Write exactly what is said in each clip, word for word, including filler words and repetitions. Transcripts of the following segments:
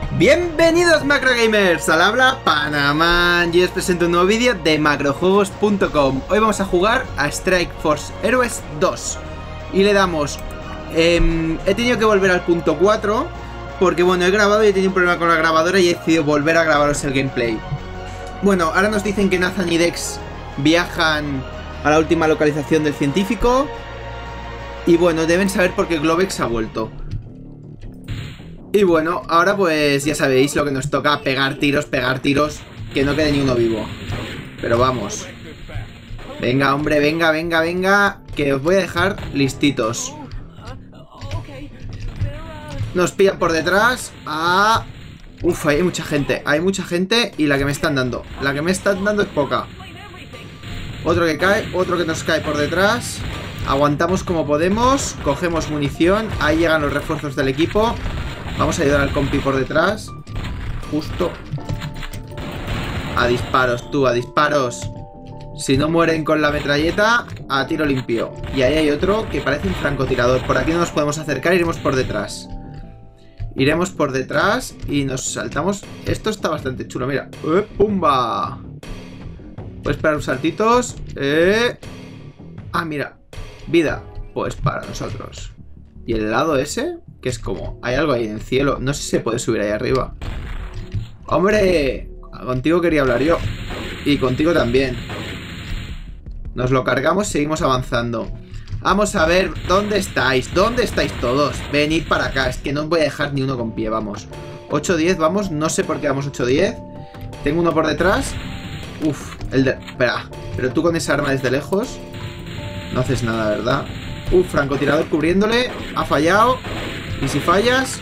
Bienvenidos Macro Gamers, al habla Panaman y os presento un nuevo vídeo de macrojuegos punto com. Hoy vamos a jugar a Strike Force Heroes dos y le damos... Eh, he tenido que volver al punto cuatro porque bueno, he grabado y he tenido un problema con la grabadora y he decidido volver a grabaros el gameplay. Bueno, ahora nos dicen que Nathan y Dex viajan a la última localización del científico y bueno, deben saber por qué Glovex ha vuelto. Y bueno, ahora pues ya sabéis lo que nos toca, pegar tiros, pegar tiros, que no quede ni uno vivo. Pero vamos. Venga, hombre, venga, venga, venga, que os voy a dejar listitos. Nos pillan por detrás. Ah, uf, hay mucha gente, hay mucha gente y la que me están dando. La que me están dando es poca. Otro que cae, otro que nos cae por detrás. Aguantamos como podemos, cogemos munición, ahí llegan los refuerzos del equipo. Vamos a ayudar al compi por detrás. Justo. A disparos, tú, a disparos. Si no mueren con la metralleta, a tiro limpio. Y ahí hay otro que parece un francotirador. Por aquí no nos podemos acercar, iremos por detrás. Iremos por detrás y nos saltamos. Esto está bastante chulo, mira. ¡Eh, pumba! Puedes pegar unos saltitos. ¡Eh! Ah, mira. Vida. Pues para nosotros. ¿Y el lado ese? Que es como, hay algo ahí en el cielo. No sé si se puede subir ahí arriba. ¡Hombre! Contigo quería hablar yo. Y contigo también. Nos lo cargamos, seguimos avanzando. Vamos a ver, ¿dónde estáis? ¿Dónde estáis todos? Venid para acá, es que no os voy a dejar ni uno con pie, vamos. ocho diez, vamos, no sé por qué vamos ocho diez. Tengo uno por detrás. Uf, el de... Espera, pero tú con esa arma desde lejos no haces nada, ¿verdad? Uf, francotirador cubriéndole. Ha fallado. Y si fallas...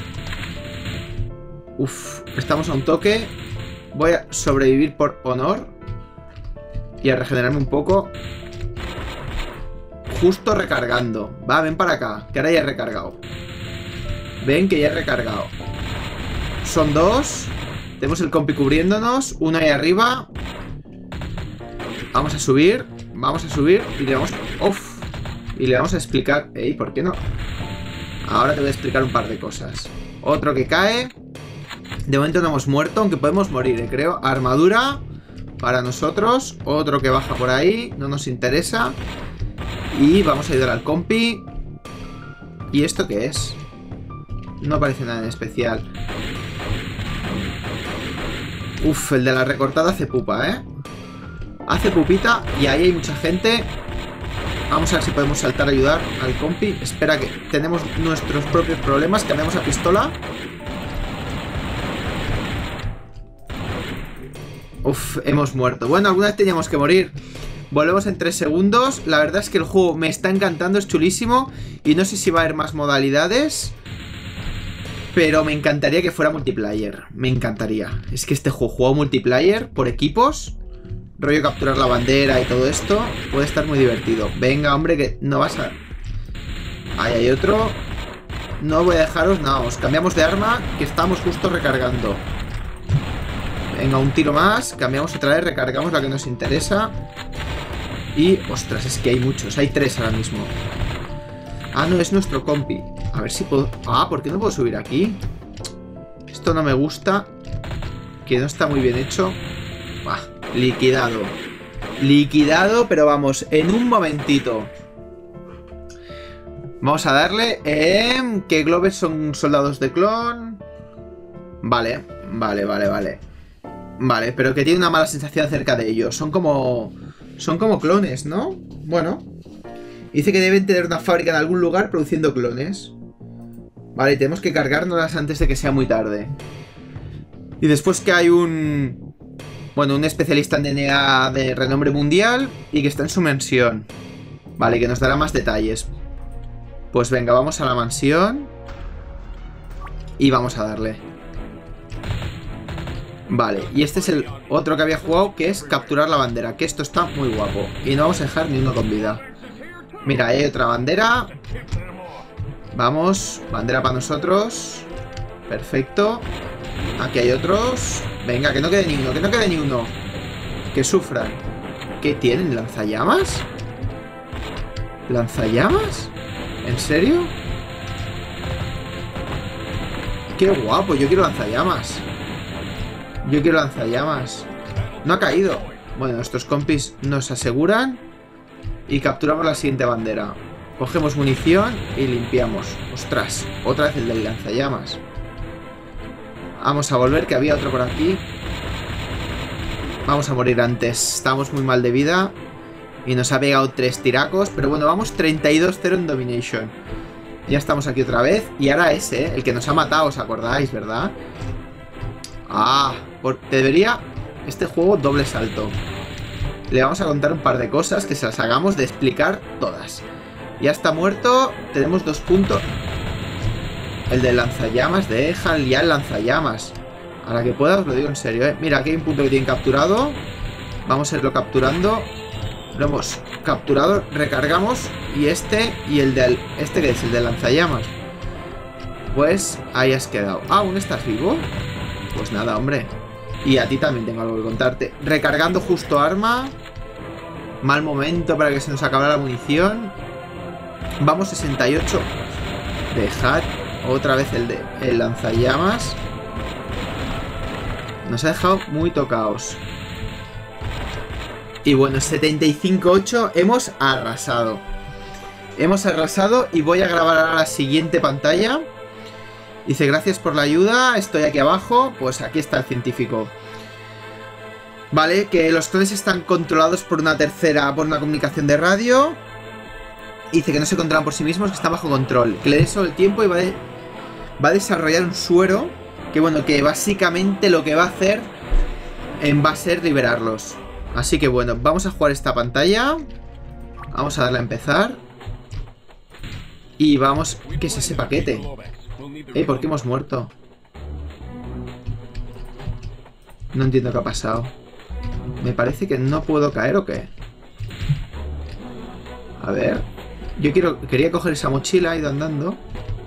Uf, estamos a un toque. Voy a sobrevivir por honor y a regenerarme un poco. Justo recargando. Va, ven para acá, que ahora ya he recargado. Ven que ya he recargado. Son dos. Tenemos el compi cubriéndonos. Uno ahí arriba. Vamos a subir. Vamos a subir y le vamos... Uf. Y le vamos a explicar... Ey, ¿por qué no? Ahora te voy a explicar un par de cosas. Otro que cae. De momento no hemos muerto, aunque podemos morir, ¿eh? Creo. Armadura para nosotros. Otro que baja por ahí. No nos interesa. Y vamos a ayudar al compi. ¿Y esto qué es? No parece nada en especial. Uf, el de la recortada hace pupa, ¿eh? Hace pupita. Y ahí hay mucha gente. Vamos a ver si podemos saltar a ayudar al compi. Espera, que tenemos nuestros propios problemas. Cambiamos a pistola. Uf, hemos muerto. Bueno, alguna vez teníamos que morir. Volvemos en tres segundos. La verdad es que el juego me está encantando, es chulísimo. Y no sé si va a haber más modalidades, pero me encantaría que fuera multiplayer. Me encantaría. Es que este juego jugado multiplayer por equipos, rollo capturar la bandera y todo esto, puede estar muy divertido. Venga, hombre, que no vas a... Ahí hay otro. No voy a dejaros, no, os cambiamos de arma, que estamos justo recargando. Venga, un tiro más. Cambiamos otra vez, recargamos la que nos interesa. Y, ostras, es que hay muchos. Hay tres ahora mismo. Ah, no, es nuestro compi. A ver si puedo... Ah, ¿por qué no puedo subir aquí? Esto no me gusta. Que no está muy bien hecho. Bah, liquidado. Liquidado, pero vamos, en un momentito. Vamos a darle... Eh, que Globes son soldados de clon. Vale, vale, vale, vale. Vale, pero que tiene una mala sensación acerca de ellos. Son como... Son como clones, ¿no? Bueno. Dice que deben tener una fábrica en algún lugar produciendo clones. Vale, tenemos que cargárnoslas antes de que sea muy tarde. Y después que hay un... Bueno, un especialista en D N A de renombre mundial y que está en su mansión. Vale, que nos dará más detalles. Pues venga, vamos a la mansión. Y vamos a darle. Vale, y este es el otro que había jugado, que es capturar la bandera. Que esto está muy guapo. Y no vamos a dejar ni uno con vida. Mira, hay otra bandera. Vamos, bandera para nosotros. Perfecto. Aquí hay otros. Venga, que no quede ni uno, que no quede ni uno. Que sufran. ¿Qué tienen? ¿Lanzallamas? ¿Lanzallamas? ¿En serio? ¡Qué guapo! Yo quiero lanzallamas. Yo quiero lanzallamas. No ha caído. Bueno, nuestros compis nos aseguran. Y capturamos la siguiente bandera. Cogemos munición y limpiamos. ¡Ostras! Otra vez el del lanzallamas. Vamos a volver, que había otro por aquí. Vamos a morir antes. Estamos muy mal de vida. Y nos ha pegado tres tiracos. Pero bueno, vamos treinta y dos cero en Domination. Ya estamos aquí otra vez. Y ahora ese, ¿eh? El que nos ha matado, ¿os acordáis, verdad? Ah, por... te debería... Este juego doble salto. Le vamos a contar un par de cosas que se las hagamos de explicar todas. Ya está muerto. Tenemos dos puntos. El del lanzallamas, deja ya el lanzallamas. A la que pueda os lo digo en serio, ¿eh? Mira, aquí hay un punto que tienen capturado. Vamos a irlo capturando. Lo hemos capturado, recargamos. Y este, y el del... Este que es el del lanzallamas. Pues ahí has quedado. Ah, ¿aún estás vivo? Pues nada, hombre. Y a ti también tengo algo que contarte. Recargando justo arma. Mal momento para que se nos acabe la munición. Vamos sesenta y ocho. Dejad otra vez el de el lanzallamas. Nos ha dejado muy tocados. Y bueno, setenta y cinco ocho. Hemos arrasado. Hemos arrasado y voy a grabar ahora la siguiente pantalla. Dice, gracias por la ayuda, estoy aquí abajo. Pues aquí está el científico. Vale, que los clones están controlados por una tercera, por una comunicación de radio. Dice que no se controlan por sí mismos, que están bajo control. Que le dé solo el tiempo y va, de, va a desarrollar un suero. Que bueno, que básicamente lo que va a hacer en, va a ser liberarlos. Así que bueno, vamos a jugar esta pantalla. Vamos a darle a empezar. Y vamos... ¿Qué es ese paquete? Eh, ¿por qué hemos muerto? No entiendo qué ha pasado. Me parece que no puedo caer o qué. A ver. Yo quiero, quería coger esa mochila, he ido andando.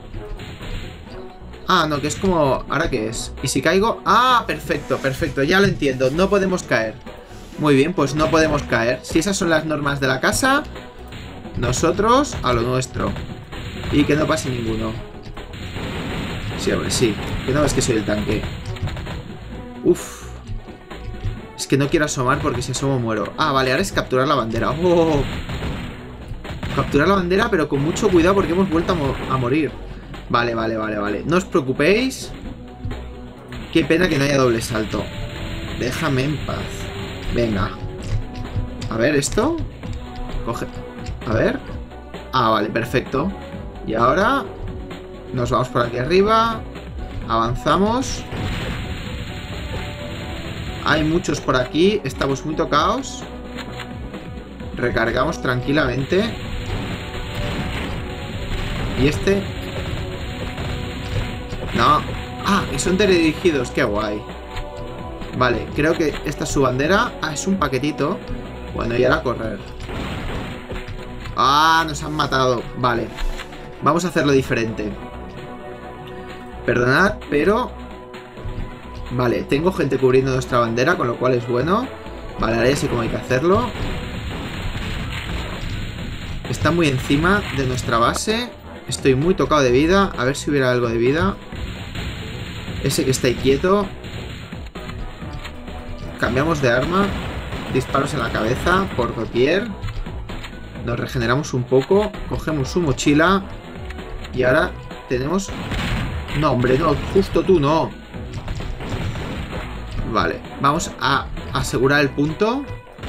Ah, no, que es como... ¿Ahora qué es? ¿Y si caigo? Ah, perfecto, perfecto, ya lo entiendo. No podemos caer. Muy bien, pues no podemos caer. Si esas son las normas de la casa, nosotros a lo nuestro. Y que no pase ninguno. Sí, hombre, sí. Que no ves que soy el tanque. Uf. Es que no quiero asomar porque si asomo muero. Ah, vale, ahora es capturar la bandera. ¡Oh! Capturar la bandera, pero con mucho cuidado porque hemos vuelto a, mo a morir. Vale, vale, vale, vale. No os preocupéis. Qué pena que no haya doble salto. Déjame en paz. Venga. A ver, ¿esto? Coge. A ver. Ah, vale, perfecto. Y ahora nos vamos por aquí arriba. Avanzamos. Hay muchos por aquí. Estamos muy tocados. Recargamos tranquilamente. Y este... No. Ah, y son teledirigidos. Qué guay. Vale, creo que esta es su bandera. Ah, es un paquetito. Bueno, y ahora a correr. Ah, nos han matado. Vale. Vamos a hacerlo diferente. Perdonad, pero... Vale, tengo gente cubriendo nuestra bandera, con lo cual es bueno. Vale, ahora ya sé cómo hay que hacerlo. Está muy encima de nuestra base. Estoy muy tocado de vida. A ver si hubiera algo de vida. Ese que está ahí quieto. Cambiamos de arma. Disparos en la cabeza por doquier. Nos regeneramos un poco. Cogemos su mochila. Y ahora tenemos... No, hombre, no. Justo tú, no. Vale. Vamos a asegurar el punto.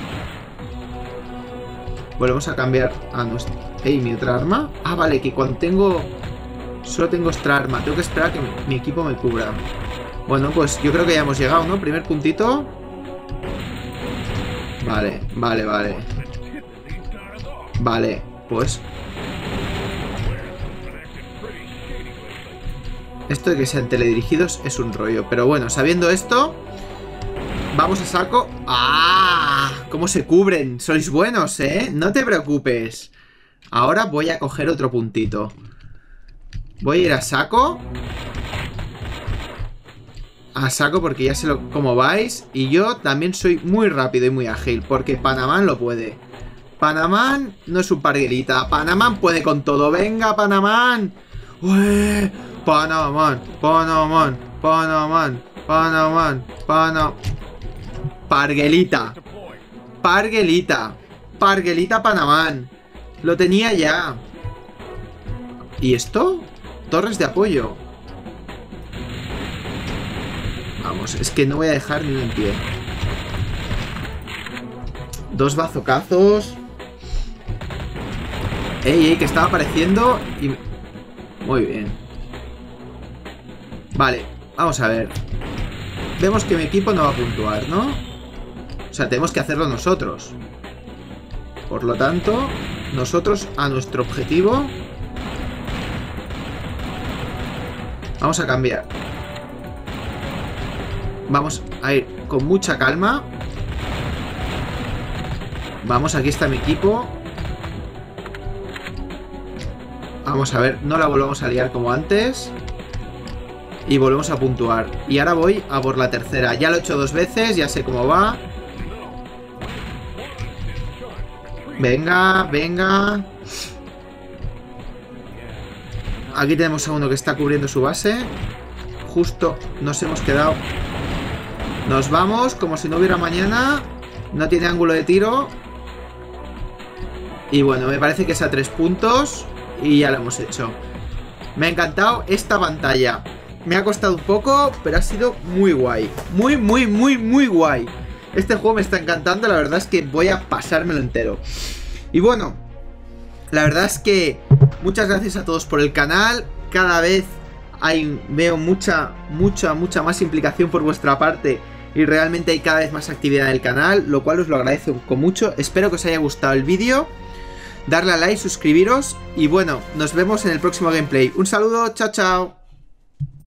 Volvemos a cambiar a nuestra... Ey, mi otra arma. Ah, vale, que cuando tengo... Solo tengo esta arma. Tengo que esperar a que mi, mi equipo me cubra. Bueno, pues yo creo que ya hemos llegado, ¿no? Primer puntito. Vale, vale, vale. Vale, pues... Esto de que sean teledirigidos es un rollo. Pero bueno, sabiendo esto... Vamos a saco. ¡Ah! ¿Cómo se cubren? Sois buenos, ¿eh? No te preocupes. Ahora voy a coger otro puntito. Voy a ir a saco. A saco porque ya sé lo, cómo vais. Y yo también soy muy rápido y muy ágil. Porque Panamán lo puede. Panamán no es un parguelita. Panamán puede con todo. ¡Venga, Panamán! ¡Ué! Panaman, Panaman, Panaman, Panaman, Panaman. Parguelita. Parguelita. Parguelita Panaman. Lo tenía ya. ¿Y esto? Torres de apoyo. Vamos, es que no voy a dejar ni un en pie. Dos bazocazos. Ey, ey, que estaba apareciendo y... Muy bien. Vale, vamos a ver. Vemos que mi equipo no va a puntuar, ¿no? O sea, tenemos que hacerlo nosotros. Por lo tanto, nosotros a nuestro objetivo... Vamos a cambiar. Vamos a ir con mucha calma. Vamos, aquí está mi equipo. Vamos a ver, no la volvamos a liar como antes. Y volvemos a puntuar. Y ahora voy a por la tercera. Ya lo he hecho dos veces, ya sé cómo va. Venga, venga. Aquí tenemos a uno que está cubriendo su base. Justo nos hemos quedado. Nos vamos como si no hubiera mañana. No tiene ángulo de tiro. Y bueno, me parece que es a tres puntos. Y ya lo hemos hecho. Me ha encantado esta pantalla. Me ha costado un poco, pero ha sido muy guay. Muy, muy, muy, muy guay. Este juego me está encantando. La verdad es que voy a pasármelo entero. Y bueno, la verdad es que muchas gracias a todos por el canal. Cada vez hay, veo mucha, mucha, mucha más implicación por vuestra parte. Y realmente hay cada vez más actividad en el canal, lo cual os lo agradezco mucho. Espero que os haya gustado el vídeo. Darle a like, suscribiros. Y bueno, nos vemos en el próximo gameplay. Un saludo, chao, chao.